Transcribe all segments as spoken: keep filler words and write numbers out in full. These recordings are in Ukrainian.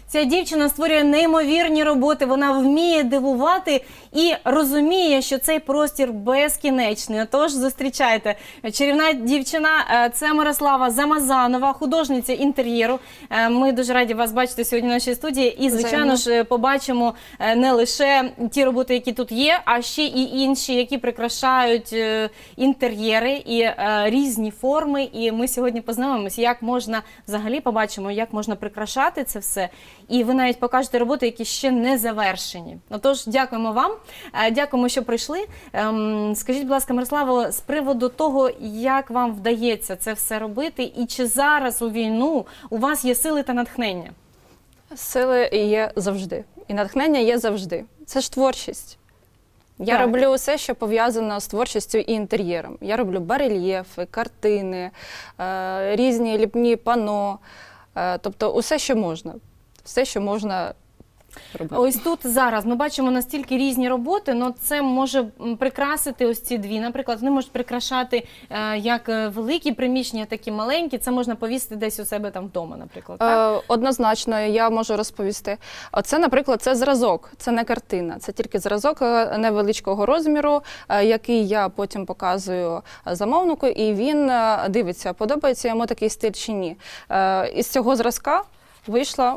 Ця дівчина створює неймовірні роботи, вона вміє дивувати і розуміє, що цей простір безкінечний. Отож, зустрічайте. Чарівна дівчина – це Мирослава Замазанова, художниця інтер'єру. Ми дуже раді вас бачити сьогодні в нашій студії. І, звичайно ж, побачимо не лише ті роботи, які тут є, а ще і інші, які прикрашають інтер'єри і різні форми. І ми сьогодні познайомимося, як можна, взагалі побачимо, як можна прикрашати це все. І ви навіть покажете роботи, які ще не завершені. Отож, дякуємо вам, дякуємо, що прийшли. Скажіть, будь ласка, Мирославо, з приводу того, як вам вдається це все робити, і чи зараз у війну у вас є сили та натхнення? Сили є завжди. І натхнення є завжди. Це ж творчість. Я так. роблю все, що пов'язано з творчістю і інтер'єром. Я роблю барельєфи, картини, різні ліпні пано, тобто усе, що можна. Все, що можна робити. Ось тут зараз ми бачимо настільки різні роботи, але це може прикрасити ось ці дві. Наприклад, вони можуть прикрашати е, як великі приміщення, так і маленькі. Це можна повісити десь у себе там вдома, наприклад. Так? Е, однозначно, я можу розповісти. Оце, наприклад, це зразок, це не картина. Це тільки зразок невеличкого розміру, е, який я потім показую замовнику, і він дивиться, подобається йому такий стиль чи ні. Е, із цього зразка вийшла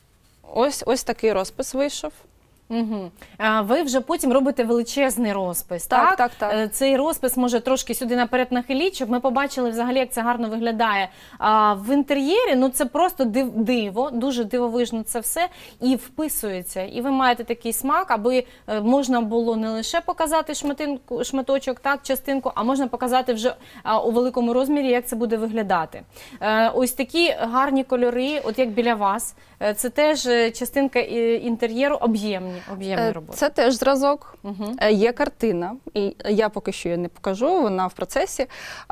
Ось, ось такий розпис вийшов. Угу. А ви вже потім робите величезний розпис, так? Так, так, так. Цей розпис може трошки сюди наперед нахиліть, щоб ми побачили взагалі, як це гарно виглядає. А в інтер'єрі, ну це просто див, диво, дуже дивовижно це все, і вписується. І ви маєте такий смак, аби можна було не лише показати шматинку, шматочок, так, частинку, а можна показати вже а, у великому розмірі, як це буде виглядати. А, ось такі гарні кольори, от як біля вас, це теж частинка інтер'єру, об'ємні. Об'ємні роботи. Це теж зразок. Угу. Є картина, і я поки що її не покажу, вона в процесі.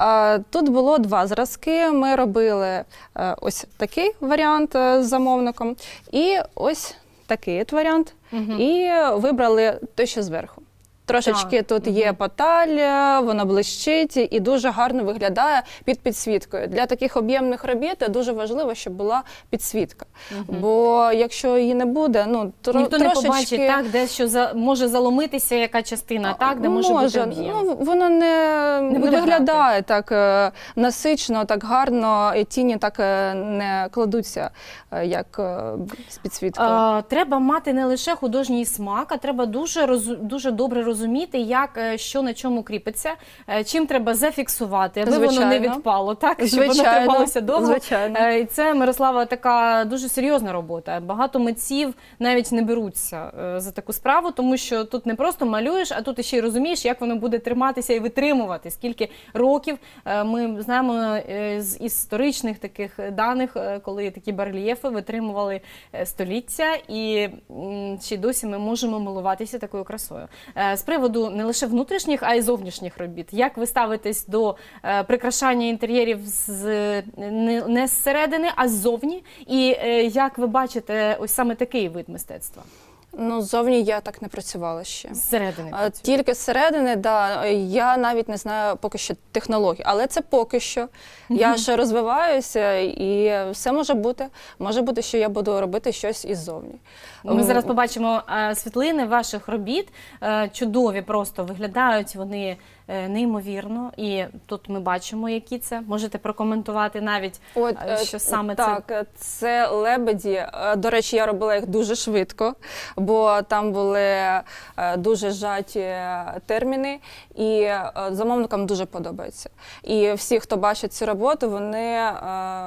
Тут було два зразки. Ми робили ось такий варіант з замовником і ось такий варіант. Угу. І вибрали те, що зверху. Трошечки тут є поталь, вона блищить і дуже гарно виглядає під підсвіткою. Для таких об'ємних робіт дуже важливо, щоб була підсвітка. Угу. Бо якщо її не буде, ну тро, ніхто трошечки... не побачить, так, де що за, може заломитися яка частина, так, де може, може бути об'єм. Ну, воно не, не, не виглядає грати. так насичено, так гарно, і тіні так не кладуться, як з підсвіткою. А, треба мати не лише художній смак, а треба дуже, роз, дуже добре розуміти, розуміти, як, що на чому кріпиться, чим треба зафіксувати, аби Звичайно. воно не відпало, так? Щоб Звичайно. воно трималося довго. Звичайно. І це, Мирослава, така дуже серйозна робота. Багато митців навіть не беруться за таку справу, тому що тут не просто малюєш, а тут ще й розумієш, як воно буде триматися і витримувати. Скільки років ми знаємо з історичних таких даних, коли такі барельєфи витримували століття, і ще досі ми можемо милуватися такою красою. З приводу не лише внутрішніх, а й зовнішніх робіт. Як ви ставитесь до е, прикрашання інтер'єрів з, не, не зсередини, а ззовні? І е, як ви бачите ось саме такий вид мистецтва? Ну, ззовні я так не працювала ще. Зсередини працювала? Тільки зсередини, да. Я навіть не знаю поки що технологій, але це поки що. Я ще розвиваюся, і все може бути. Може бути, що я буду робити щось іззовні. Ми зараз побачимо е, світлини ваших робіт. Е, чудові просто виглядають вони е, неймовірно. І тут ми бачимо, які це. Можете прокоментувати навіть, От, е, що саме так, це. Так, це лебеді. До речі, я робила їх дуже швидко, бо там були е, дуже зжаті терміни, і е, замовникам дуже подобається. І всі, хто бачить цю роботу, вони е,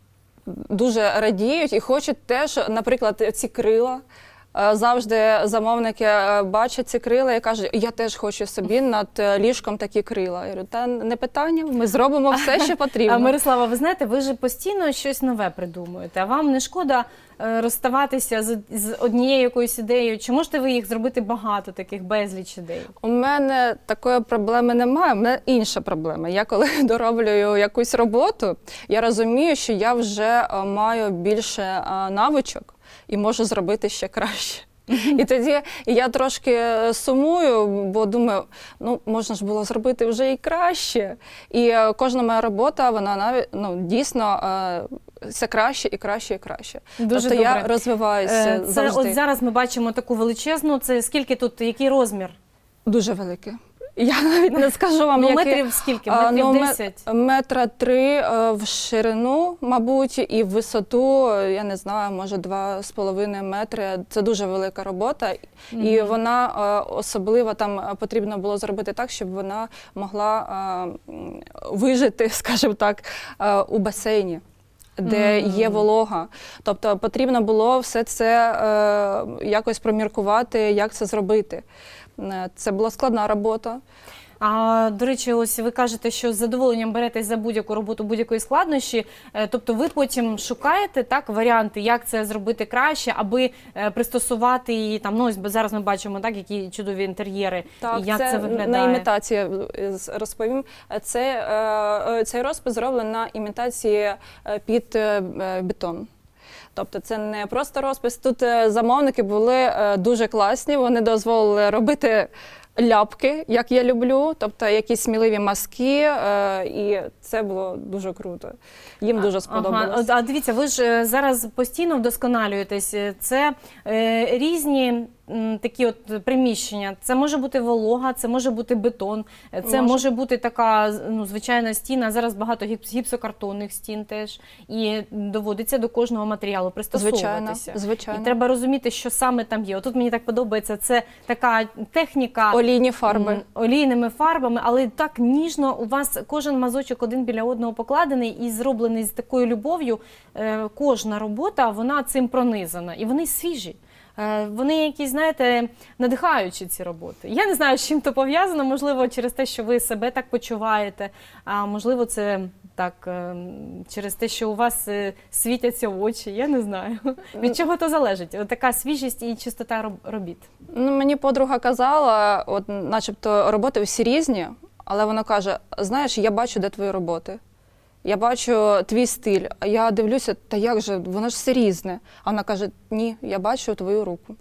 дуже радіють і хочуть теж, наприклад, ці крила. Завжди замовники бачать ці крила і кажуть, я теж хочу собі над ліжком такі крила. Я говорю, та не питання, ми зробимо все, що потрібно. Мирослава, ви знаєте, ви ж постійно щось нове придумуєте, а вам не шкода розставатися з, з однією якоюсь ідеєю? Чи можете ви їх зробити багато, таких безліч ідей? У мене такої проблеми немає, у мене інша проблема. Я коли дороблюю якусь роботу, я розумію, що я вже маю більше навичок і можу зробити ще краще. І тоді я трошки сумую, бо думаю, ну, можна ж було зробити вже і краще. І кожна моя робота, вона навіть, ну, дійсно все краще і краще і краще. Дуже тобто добре. я розвиваюся Е, Це завжди. от зараз ми бачимо таку величезну, це скільки тут, який розмір? Дуже велике. Я навіть не скажу вам, Ну, які... метрів скільки? А, Метрів ну, ме- десять? Метра три е, в ширину, мабуть, і в висоту, е, я не знаю, може два з половиною метри. Це дуже велика робота. І вона е, особливо там е, потрібно було зробити так, щоб вона могла е, м, вижити, скажімо так, е, у басейні, де є волога. Тобто потрібно було все це е, якось проміркувати, як це зробити. Е, Це була складна робота. А, до речі, ось ви кажете, що з задоволенням беретесь за будь-яку роботу будь-якої складнощі, Е, тобто ви потім шукаєте так варіанти, як це зробити краще, аби е, пристосувати її там. Ну ось бо зараз ми бачимо так, які чудові інтер'єри Так, і як це, це виглядає. на імітації е, розповім. Це, е, цей розпис зроблений на імітації е, під е, бетон. Тобто це не просто розпис. Тут е, замовники були е, дуже класні, вони дозволили робити ляпки, як я люблю, тобто якісь сміливі мазки, е, і це було дуже круто. Їм дуже сподобалось. Ага. А дивіться, ви ж е, зараз постійно вдосконалюєтесь. Це е, різні м, такі от приміщення. Це може бути волога, це може бути бетон, е, це може, Може. бути така ну, звичайна стіна. Зараз багато гіпс- гіпсокартонних стін теж. І доводиться до кожного матеріалу пристосовуватися. Звичайно, звичайно. І треба розуміти, що саме там є. Отут мені так подобається, це така техніка Олійні фарби. м, олійними фарбами, але так ніжно у вас кожен мазочок один біля одного покладений і зроблений з такою любов'ю. Е, Кожна робота, вона цим пронизана. І вони свіжі. Е, Вони якісь, знаєте, надихаючі ці роботи. Я не знаю, з чим то пов'язано, можливо, через те, що ви себе так почуваєте, а можливо, це так, е, через те, що у вас е, світяться очі, я не знаю. Від чого то залежить? От така свіжість і чистота роб- робіт. Ну, мені подруга казала, от, начебто роботи всі різні, але вона каже, знаєш, я бачу, де твої роботи. Я бачу твій стиль, а я дивлюся, та як же, воно ж все різне. А вона каже, ні, я бачу твою руку.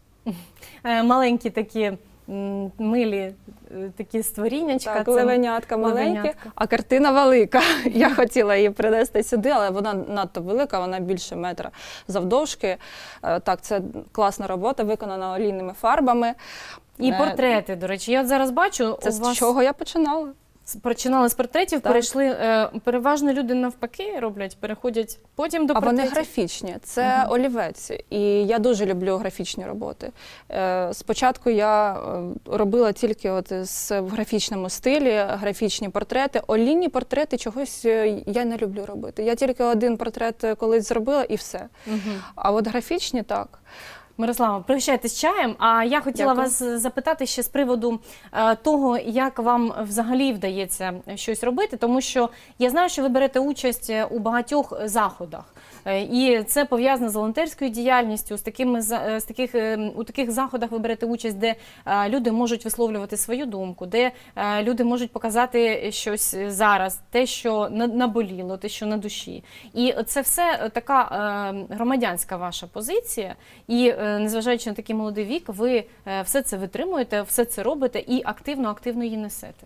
Е, Маленькі такі м, милі е, такі створіннячка. Так, Це левенятка маленьке, левенятка. а картина велика. Я хотіла її принести сюди, але вона надто велика, вона більше метра завдовжки. Е, Так, це класна робота, виконана олійними фарбами. І Е, портрети, до речі. Я от зараз бачу, Це у з вас чого я починала. с- починали з портретів, Так. перейшли, е, переважно люди навпаки роблять, переходять потім до А вони портретів. графічні, це олівець. І я дуже люблю графічні роботи. Е, Спочатку я е, робила тільки от з- в графічному стилі, графічні портрети. Олійні портрети чогось е, я не люблю робити. Я тільки один портрет колись зробила і все. Мгм. А от графічні так. Мирослава, пригощайтесь чаєм. А я хотіла Дякую. вас запитати ще з приводу е, того, як вам взагалі вдається щось робити, тому що я знаю, що ви берете участь у багатьох заходах. Е, І це пов'язано з волонтерською діяльністю, з такими за- е, з таких е, у таких заходах ви берете участь, де е, люди можуть висловлювати свою думку, де е, люди можуть показати щось зараз, те, що на- наболіло, те, що на душі. І це все е, така е, громадянська ваша позиція. І е, незважаючи на такий молодий вік, ви е, все це витримуєте, все це робите і активно, активно її несете.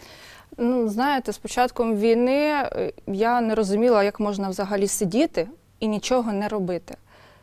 Ну, знаєте, з початком війни е, я не розуміла, як можна взагалі сидіти і нічого не робити.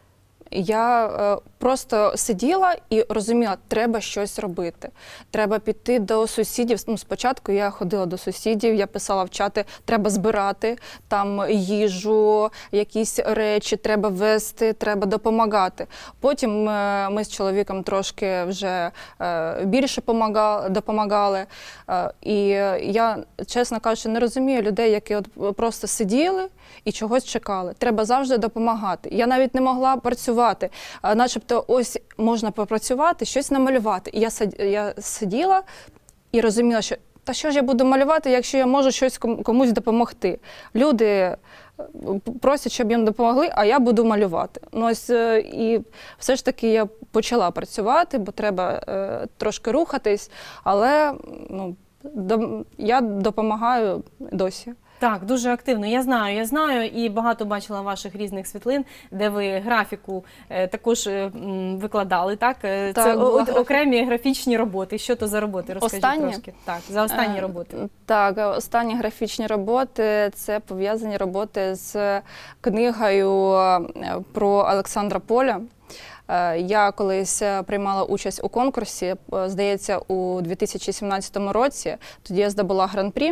Я е, просто сиділа і розуміла, треба щось робити. Треба піти до сусідів. Ну, спочатку я ходила до сусідів, я писала в чати, треба збирати там їжу, якісь речі, треба везти, треба допомагати. Потім е, ми з чоловіком трошки вже е, більше помагали, допомагали. Е, і я, чесно кажучи, не розумію людей, які от просто сиділи і чогось чекали. Треба завжди допомагати. Я навіть не могла працювати. А, начебто ось можна попрацювати, щось намалювати. І я, сид- я сиділа і розуміла, що та що ж я буду малювати, якщо я можу щось ком- комусь допомогти. Люди е, просять, щоб їм допомогли, а я буду малювати. Ну, ось, е, і все ж таки я почала працювати, бо треба е, трошки рухатись, але ну, до- я допомагаю досі. Так, дуже активно. Я знаю, я знаю і багато бачила ваших різних світлин, де ви графіку е, також е, м, викладали, так? Е, Так, Це о- була от окремі графічні роботи. Що то за роботи? Розкажіть Останні? трошки. Так, за останні Е, роботи. Так, останні графічні роботи – це пов'язані роботи з книгою е, про Олександра Поля. Е, Я колись е, приймала участь у конкурсі, е, здається, у дві тисячі сімнадцятому році. Тоді я здобула гран-прі.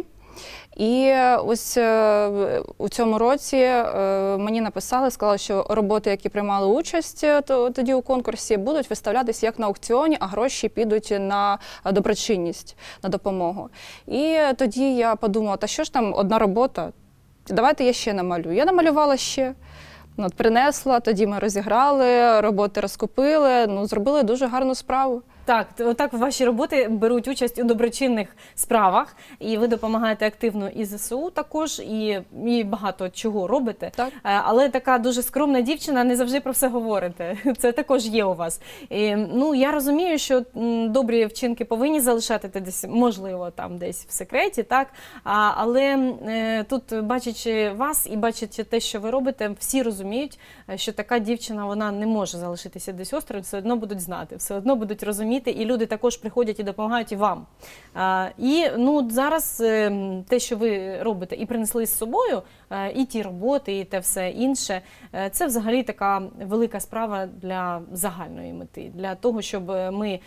І ось е, у цьому році е, мені написали, сказали, що роботи, які приймали участь е, то- тоді у конкурсі, будуть виставлятися як на аукціоні, а гроші підуть на доброчинність, на допомогу. І тоді я подумала, та що ж там одна робота, давайте я ще намалюю. Я намалювала ще. От, принесла, тоді ми розіграли, роботи розкупили, ну, зробили дуже гарну справу. Так, т- отак ваші роботи беруть участь у доброчинних справах, і ви допомагаєте активно і ЗСУ також, і, і багато чого робите. Так. Е, Але така дуже скромна дівчина, не завжди про все говорите. Це також є у вас. І, ну, я розумію, що м, добрі вчинки повинні залишати десь, можливо, там десь в секреті, так? А, але е, тут, бачачи вас і бачачи те, що ви робите, всі розуміють, е, що така дівчина, вона не може залишитися десь осторонь, все одно будуть знати, все одно будуть розуміти, і люди також приходять і допомагають і вам. А, і ну, зараз е, те, що ви робите, і принесли з собою, е, і ті роботи, і те все інше, е, це взагалі така велика справа для загальної мети, для того, щоб ми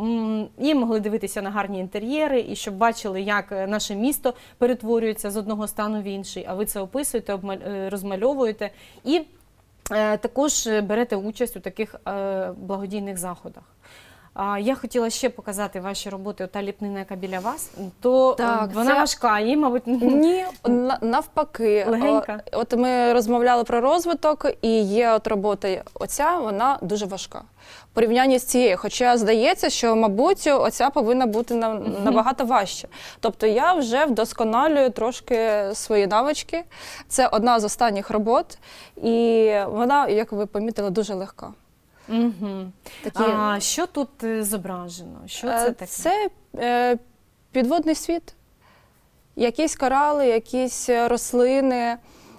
м, і могли дивитися на гарні інтер'єри, і щоб бачили, як наше місто перетворюється з одного стану в інший, а ви це описуєте, обмаль- е, розмальовуєте, і е, також берете участь у таких е, благодійних заходах. А, Я хотіла ще показати ваші роботи, та ліпнина, яка біля вас, то Так, е, вона це- важка, її, мабуть, Ні, на- навпаки. Легенька. О, От ми розмовляли про розвиток, і є от робота оця, вона дуже важка. В порівнянні з цією, хоча здається, що, мабуть, оця повинна бути на- набагато важче. Тобто я вже вдосконалюю трошки свої навички. Це одна з останніх робот, і вона, як ви помітили, дуже легка. Угу. Такі... А що тут е, зображено? Що це Е, таке? Це е, підводний світ. Якісь корали, якісь рослини.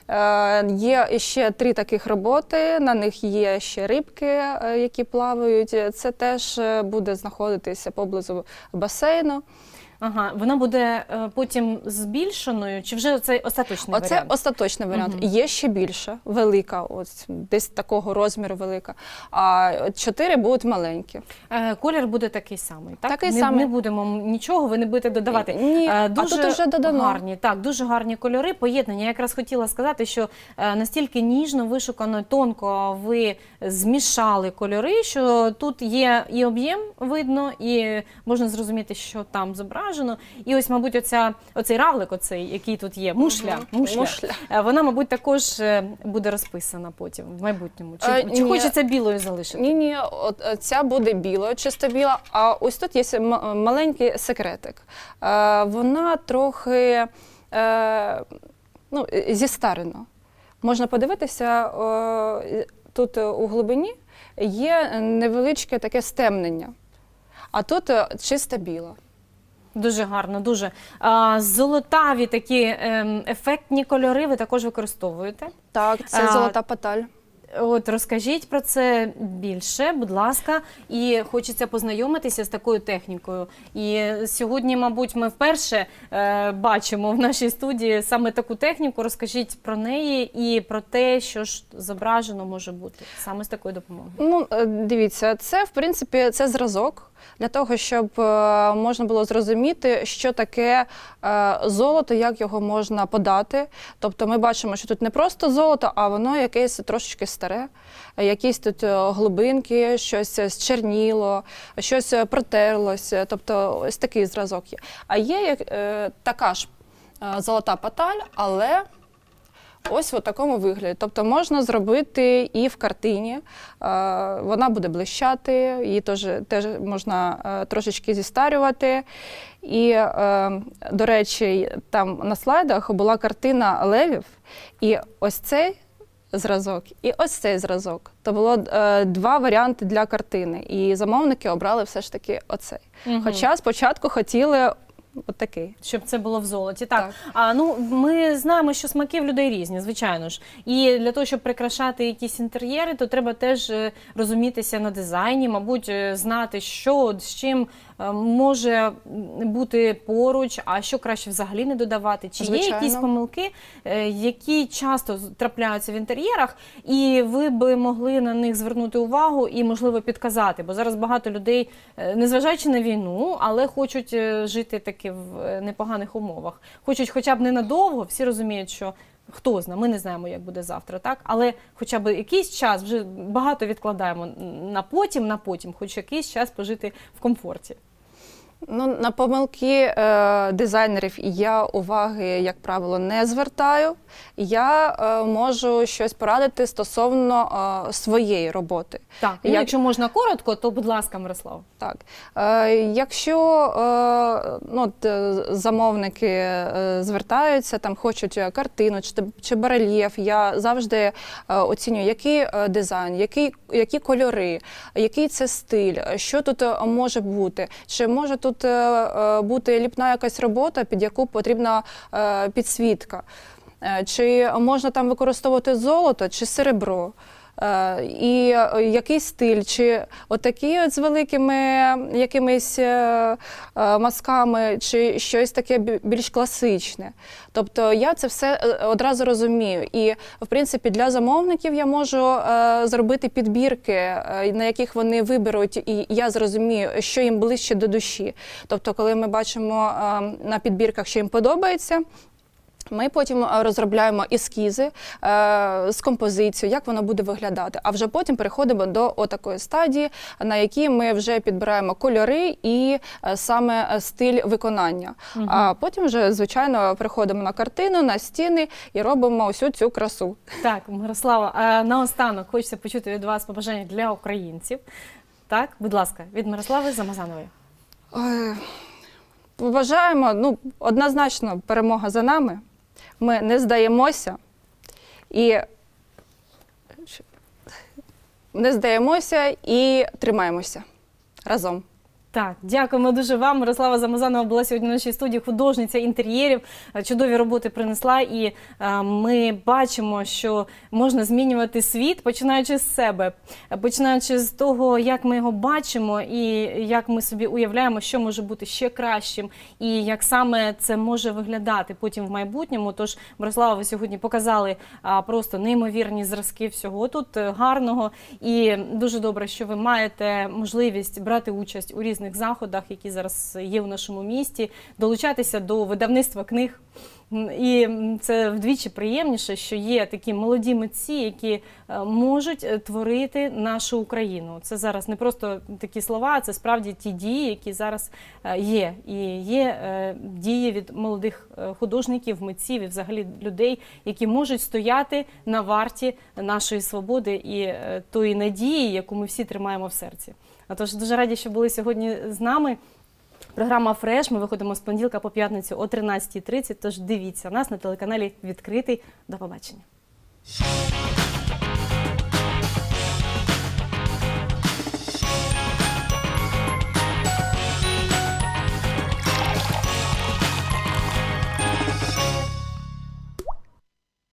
Е, Є ще три таких роботи, на них є ще рибки, е, які плавають. Це теж е, буде знаходитися поблизу басейну. Ага, вона буде е, потім збільшеною, чи вже це остаточний Оце варіант? остаточний варіант. Мгм. Є ще більша, велика, ось десь такого розміру велика. А чотири будуть маленькі. Е, Колір буде такий самий, так? Такий не, самий. не будемо нічого, ви не будете додавати. Ні, Е, а дуже тут вже додано. гарні, так, дуже гарні кольори, поєднання. Я якраз хотіла сказати, що е, настільки ніжно, вишукано, тонко ви змішали кольори, що тут є і об'єм видно, і можна зрозуміти, що там зображено. І ось, мабуть, оця, оцей равлик, оцей, який тут є, мушля, Мгм. мушля, Мушля. е, вона, мабуть, також е, буде розписана потім, в майбутньому. Чи, Е, чи ні. хочеться білою залишити? Ні, ні, от е, ця буде білою, чисто біла. А ось тут є м- маленький секретик. Е, Вона трохи е, ну, зістарена. Можна подивитися, е, тут е, у глибині є невеличке таке стемнення, а тут е, чисто біла. Дуже гарно, дуже. А, золотаві такі ем, ефектні кольори ви також використовуєте. Так, це А, золота паталь. От розкажіть про це більше, будь ласка, і хочеться познайомитися з такою технікою. І сьогодні, мабуть, ми вперше е, бачимо в нашій студії саме таку техніку. Розкажіть про неї і про те, що ж зображено може бути саме з такою допомогою. Ну, е, дивіться, це, в принципі, це зразок для того, щоб е, можна було зрозуміти, що таке е, золото, як його можна подати. Тобто ми бачимо, що тут не просто золото, а воно якесь трошечки старе, е, якісь тут е, глибинки, щось зчерніло, щось е, протерлося. Тобто ось такий зразок є. А є як, е, така ж е, золота паталь, але ось в такому вигляді. Тобто можна зробити і в картині, е, вона буде блищати, її теж, теж можна е, трошечки зістарювати. І, е, до речі, там на слайдах була картина левів, і ось цей зразок, і ось цей зразок. То було е, два варіанти для картини, і замовники обрали все ж таки оцей. Мгм. Хоча спочатку хотіли от такий. Щоб це було в золоті. Так. Так. А, ну, ми знаємо, що смаки в людей різні, звичайно ж. І для того, щоб прикрашати якісь інтер'єри, то треба теж е, розумітися на дизайні, мабуть, е, знати, що, з чим е, може бути поруч, а що краще взагалі не додавати. Чи Звичайно. є якісь помилки, е, які часто з- трапляються в інтер'єрах, і ви би могли на них звернути увагу і, можливо, підказати? Бо зараз багато людей, е, незважаючи на війну, але хочуть е, жити таки в е, непоганих умовах. Хочуть хоча б ненадовго, всі розуміють, що хто знає, ми не знаємо, як буде завтра, так? Але хоча б якийсь час, вже багато відкладаємо на потім, на потім, хоч якийсь час пожити в комфорті. Ну, на помилки е, дизайнерів я уваги, як правило, не звертаю. Я е, можу щось порадити стосовно е, своєї роботи. Так, ну, Як- якщо можна коротко, то будь ласка, Мирослав. Так. Е, якщо е, ну, от, е, замовники е, звертаються, там хочуть картину чи, чи барельєф, я завжди е, оцінюю, який е, дизайн, який, які кольори, який це стиль, що тут е, може бути, чи може тут е, е, бути ліпна якась робота, під яку потрібна е, підсвітка, е, чи можна там використовувати золото чи серебро. Е, І е, який стиль, чи отакі от з великими якимись е, е, мазками, чи щось таке бі- більш класичне. Тобто я це все е, одразу розумію. І, в принципі, для замовників я можу е, зробити підбірки, е, на яких вони виберуть, і я зрозумію, що їм ближче до душі. Тобто, коли ми бачимо е, на підбірках, що їм подобається, ми потім е, розробляємо ескізи е, з композицією, як воно буде виглядати. А вже потім переходимо до отакої стадії, на якій ми вже підбираємо кольори і е, саме е, стиль виконання. Мгм. А потім вже, звичайно, переходимо на картину, на стіни і робимо усю цю красу. Так, Мирослава, а наостанок хочеться почути від вас побажання для українців. Так, будь ласка, від Мирослави Замазанової. Ой, Вважаємо, ну, однозначно перемога за нами. Ми не здаємося і не здаємося і тримаємося разом. Так, дякуємо дуже вам. Мирослава Замазанова була сьогодні в нашій студії, художниця інтер'єрів, е, чудові роботи принесла, і е, ми бачимо, що можна змінювати світ, починаючи з себе, е, починаючи з того, як ми його бачимо і як ми собі уявляємо, що може бути ще кращим, і як саме це може виглядати потім в майбутньому. Тож, Мирослава, ви сьогодні показали а, просто неймовірні зразки всього тут е, гарного, і дуже добре, що ви маєте можливість брати участь у різних заходах, які зараз є в нашому місті, долучатися до видавництва книг. М, І м, це вдвічі приємніше, що є такі молоді митці, які е, можуть е, творити нашу Україну. Це зараз не просто такі слова, а це справді ті дії, які зараз е, є. І є е, дії від молодих е, художників, митців і взагалі людей, які можуть стояти на варті нашої свободи і е, тої надії, яку ми всі тримаємо в серці. Отож, дуже раді, що були сьогодні з нами. Програма «Фреш». Ми виходимо з понеділка по п'ятницю о тринадцятій тридцять, тож дивіться нас на телеканалі «Відкритий». До побачення.